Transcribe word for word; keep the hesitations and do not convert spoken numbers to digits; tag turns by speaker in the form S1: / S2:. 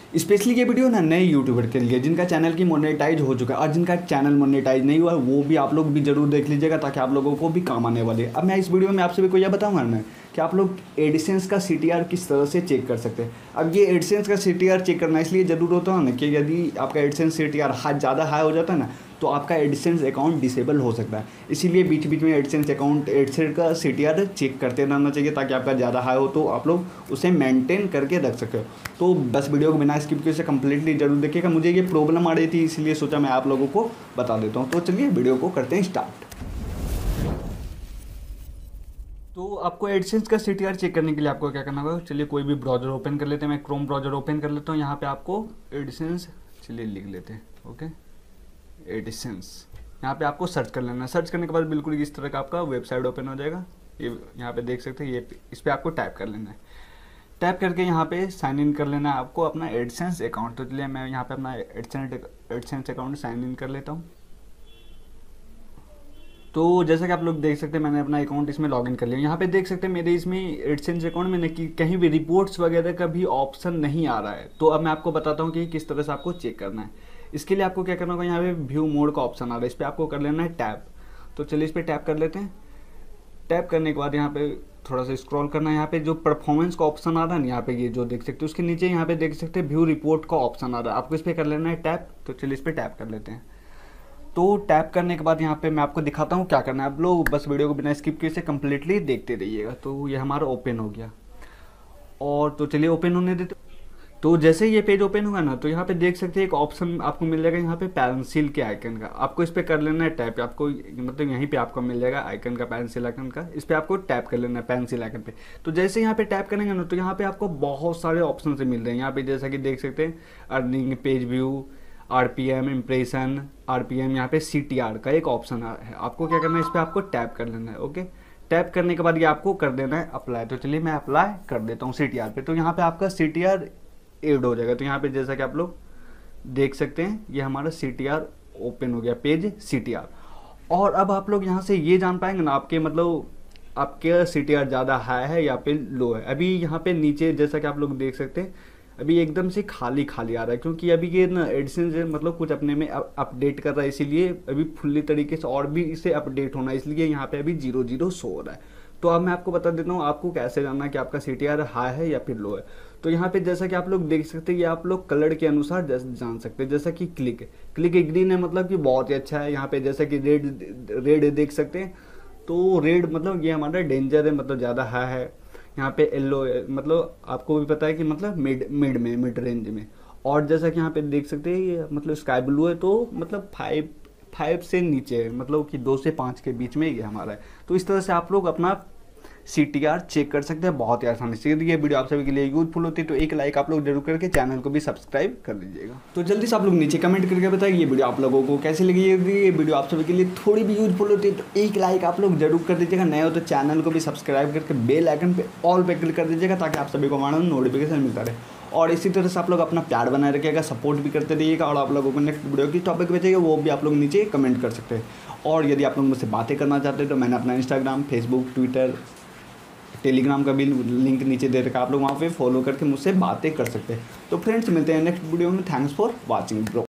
S1: Specially ये video ना नए यूट्यूबर के लिए जिनका चैनल की मोनेटाइज हो चुका है और जिनका चैनल मोनेटाइज नहीं हुआ वो भी आप लोग भी जरूर देख लीजिएगा ताकि आप लोगों को भी काम आने वाले। अब मैं इस वीडियो में आप सभी को यह बताऊंगा ना कि आप लोग एडिसेंस का सी टी आर किस तरह से चेक कर सकते हैं। अब ये एडिसेंस का सी टी आर चेक करना इसलिए ज़रूर होता है ना कि यदि आपका एडिसेंस सी टी आर हाथ ज़्यादा हाई हो जाता है ना तो आपका एडिसेंस अकाउंट डिसेबल हो सकता है। इसीलिए बीच बीच में एडिसेंस अकाउंट एडिसेंस का सी टी आर चेक करते रहना चाहिए ताकि आपका ज़्यादा हाई हो तो आप लोग उसे मेंटेन करके रख सके हो। तो बस वीडियो को बिना स्किप किए से कम्प्लीटली जरूर देखिएगा। मुझे ये प्रॉब्लम आ रही थी इसलिए सोचा मैं आप लोगों को बता देता हूँ। तो चलिए वीडियो को करते हैं स्टार्ट। तो आपको एडिसेंस का सी टी आर चेक करने के लिए आपको क्या करना होगा, चलिए कोई भी ब्राउज़र ओपन कर लेते हैं। मैं क्रोम ब्राउज़र ओपन कर लेता हूँ। यहाँ पे आपको एडिसेंस चलिए लिख लेते हैं, ओके एडिसेंस। यहाँ पे आपको सर्च कर लेना है। सर्च करने के बाद बिल्कुल इस तरह का आपका वेबसाइट ओपन हो जाएगा। ये यहाँ पे देख सकते हैं, ये इस पर आपको टाइप कर लेना है। टाइप करके यहाँ पे साइन इन कर लेना है आपको अपना एडिसेंस अकाउंट। तो चलिए मैं यहाँ पे अपना एडिसेंस एडिसेंस अकाउंट साइन इन कर लेता हूँ। तो जैसा कि आप लोग देख सकते हैं मैंने अपना अकाउंट इसमें लॉगिन कर लिया। यहाँ पे देख सकते हैं मेरे इसमें एडिसेंस अकाउंट में कि कहीं भी रिपोर्ट्स वगैरह का भी ऑप्शन नहीं आ रहा है। तो अब मैं आपको बताता हूँ कि किस तरह से आपको चेक करना है। इसके लिए आपको क्या करना होगा, यहाँ पे व्यू मोड का ऑप्शन आ रहा है, इस पर आपको कर लेना है टैप। तो चलिए इस पर टैप कर लेते हैं। टैप करने के बाद यहाँ पे थोड़ा सा स्क्रॉल करना है। यहाँ पे जो परफॉर्मेंस का ऑप्शन आ रहा है ना, यहाँ पे ये जो देख सकते हैं उसके नीचे यहाँ पे देख सकते हैं व्यू रिपोर्ट का ऑप्शन आ रहा है, आपको इस पर कर लेना है टैप। तो चलिए इस पर टैप कर लेते हैं। तो टैप करने के बाद यहाँ पे मैं आपको दिखाता हूँ क्या करना है। आप लोग बस वीडियो को बिना स्किप किए से कम्प्लीटली देखते रहिएगा। तो ये हमारा ओपन हो गया और तो चलिए ओपन होने देते। तो जैसे ही ये पेज ओपन होगा ना तो यहाँ पे देख सकते हैं एक ऑप्शन आपको मिल जाएगा यहाँ पे पेंसिल के आइकन का, आपको इस पर कर लेना है टैप। आपको मतलब यहीं पे आपको मिल जाएगा आइकन का, पेंसिल आइकन का, इस पर आपको टैप कर लेना है पेंसिल आइकन पे। तो जैसे यहाँ पे टैप करेंगे ना तो यहाँ पे आपको बहुत सारे ऑप्शन से मिल रहे हैं। यहाँ पे जैसा कि देख सकते हैं earning, page view, R P M, impression, R P M, यहाँ पे सी टी आर का एक ऑप्शन है। आपको क्या करना है, इस पर आपको टैप कर लेना है। ओके, टैप करने के बाद ये आपको कर देना है अप्लाई। तो चलिए मैं अप्लाई कर देता हूँ सी टी आर पे। तो यहाँ पे आपका सी टी आर एड हो जाएगा। तो यहाँ पे जैसा कि आप लोग देख सकते हैं ये हमारा सी टी आर ओपन हो गया, पेज सी टी आर। और अब आप लोग यहाँ से ये जान पाएंगे ना आपके मतलब आपके सी टी आर ज़्यादा हाई है या फिर लो है। अभी यहाँ पे नीचे जैसा कि आप लोग देख सकते हैं अभी एकदम से खाली खाली आ रहा है क्योंकि अभी ये ना एडिसेंस मतलब कुछ अपने में अपडेट कर रहा है, इसीलिए अभी फुल्ली तरीके से और भी इसे अपडेट होना है, इसलिए यहाँ पे अभी जीरो जीरो शो हो रहा है। तो अब मैं आपको बता देता हूँ आपको कैसे जानना है कि आपका सी टी आर हाई है या फिर लो है। तो यहाँ पे जैसा कि आप लोग देख सकते हैं ये आप लोग कलर के अनुसार जान सकते हैं। जैसा कि क्लिक क्लिक ग्रीन है मतलब कि बहुत ही अच्छा है। यहाँ पे जैसा कि रेड रेड देख सकते हैं तो रेड मतलब ये हमारा डेंजर है, मतलब ज़्यादा हाई है। यहाँ पे येलो मतलब आपको भी पता है कि मतलब मिड मिड में मिड रेंज में। और जैसा कि यहाँ पे देख सकते हैं ये मतलब स्काई ब्लू है तो मतलब फाइव फाइव से नीचे है, मतलब कि दो से पाँच के बीच में ये हमारा है। तो इस तरह से आप लोग अपना सी टी आर चेक कर सकते हैं बहुत ही आसानी से। यदि ये वीडियो आप सभी के लिए यूजफुल होती है तो एक लाइक आप लोग जरूर करके चैनल को भी सब्सक्राइब कर लीजिएगा। तो जल्दी से आप लोग नीचे कमेंट करके बताइए ये वीडियो आप लोगों को कैसी लगी। यदि ये वीडियो आप सभी के लिए थोड़ी भी यूजफुल होती है तो एक लाइक आप लोग जरूर कर दीजिएगा। नए हो तो चैनल को भी सब्सक्राइब करके बेल आइकन पे ऑल पे क्लिक कर दीजिएगा ताकि आप सभी को हमारा नोटिफिकेशन मिलता रहे। और इसी तरह से आप लोग अपना प्यार बनाए रखिएगा, सपोर्ट भी करते रहिएगा। और आप लोगों को नेक्स्ट वीडियो की टॉपिक भेजिएगा वो भी आप लोग नीचे कमेंट कर सकते हैं। और यदि आप लोग मुझसे बातें करना चाहते हैं तो मैंने अपना इंस्टाग्राम, फेसबुक, ट्विटर, टेलीग्राम का भी लिंक नीचे दे रखा है, आप लोग वहाँ पे फॉलो करके मुझसे बातें कर सकते हैं। तो फ्रेंड्स मिलते हैं नेक्स्ट वीडियो में। Thanks for watching bro.